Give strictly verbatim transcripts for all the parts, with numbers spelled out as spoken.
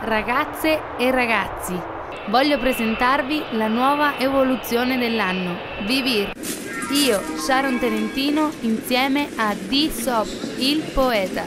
Ragazze e ragazzi, voglio presentarvi la nuova evoluzione dell'anno, Vivir. Io, Sharon Tenentino, insieme a D-Sop, il poeta.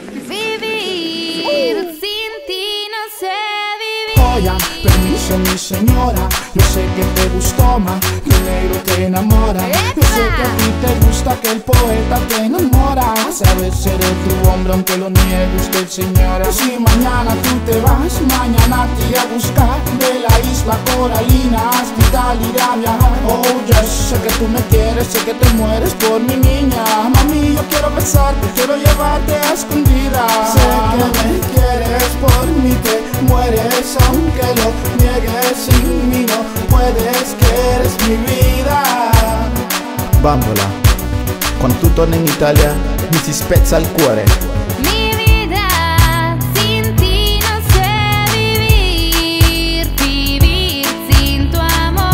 Vivir, sin ti no sé vivir. Joya, permiso mi señora, yo sé que te gustó más, dinero te enamora. Yo sé que a ti te gusta que el poeta te enamora. Sabes ser tu hombre aunque lo niegue usted, señora. Si mañana tú te vas, mañana te iré a buscar de la isla coralina hasta Italia a viajar. Oh, yo sé que tú me quieres, sé que te mueres por mi niña. Mami, yo quiero besarte, quiero llevarte a escondidas. Sé que me quieres, por mí te mueres, aunque lo niegues, sin mí no puedes, que eres mi vida. Bambola, quando tu torni in Italia mi si spezza il cuore. Mi vida, sin ti no sé vivir. Vivir sin tu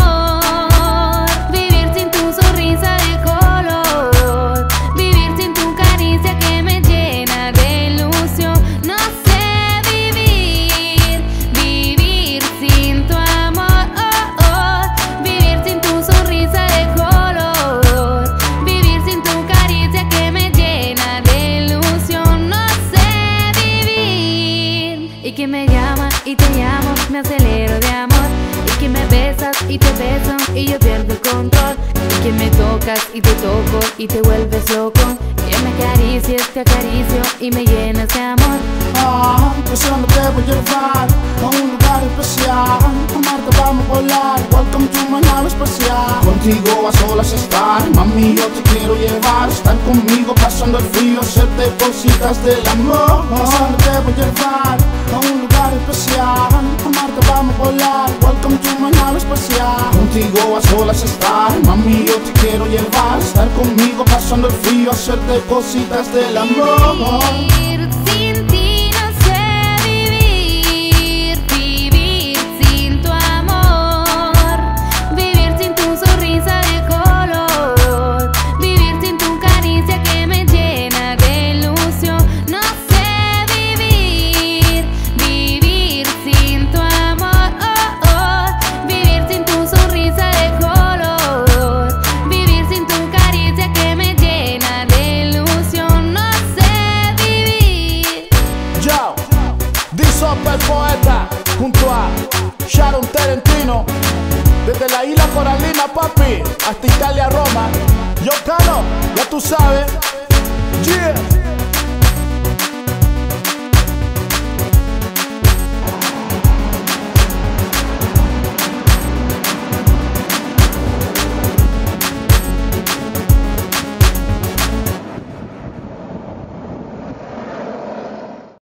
amor. Vivir sin tu sonrisa de color. Vivir sin tu caricia que me llena de ilusión. No sé vivir. Vivir sin tu amor. Oh, oh. Vivir sin tu sonrisa de color. Vivir sin tu caricia que me llena de ilusión. No sé vivir. Y que me llama y te llamo, me acelero de amor. Y que me besas y te beso y yo pierdo el control. Y que me tocas y te toco y te vuelves loco. Que me acaricies, te acaricio y me llenas de amor. Ah, pues yo no te voy a llevar a un lugar especial. Amarte vamos a volar, welcome to my nave espacial. Contigo a solas estar, mami yo te quiero llevar. Estar conmigo pasando el frío, hacerte cositas del amor. Pues yo no te voy a llevar a un lugar especial. Amarte vamos a volar, welcome to my nave espacial. Contigo a solas estar, mami yo te quiero llevar. Estar conmigo pasando el frío, hacerte cositas del amor. Vivir sin ti no sé vivir. Vivir sin tu amor. Vivir sin tu sonrisa de color. Vivir sin tu caricia que me llena de ilusión. No sé vivir. Vivir sin tu amor. Oh, oh. Vivir sin tu sonrisa de color. Vivir sin tu caricia que me llena de ilusión. No sé vivir. Yo, D-Sop el poeta, junto a Sharon Tenentino, desde la isla coralina, papi, hasta Italia, Roma. Yo Cano, ya tú sabes. Yeah.